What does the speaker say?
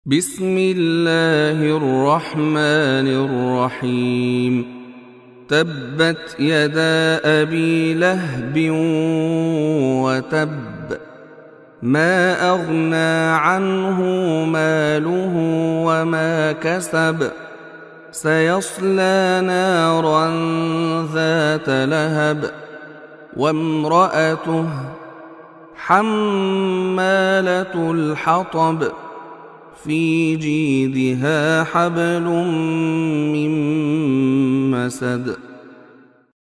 بسم الله الرحمن الرحيم. تبت يدا أبي لهب وتب، ما أغنى عنه ماله وما كسب، سيصلى نارا ذات لهب، وامرأته حمالة الحطب، في جيدها حبل من مسد.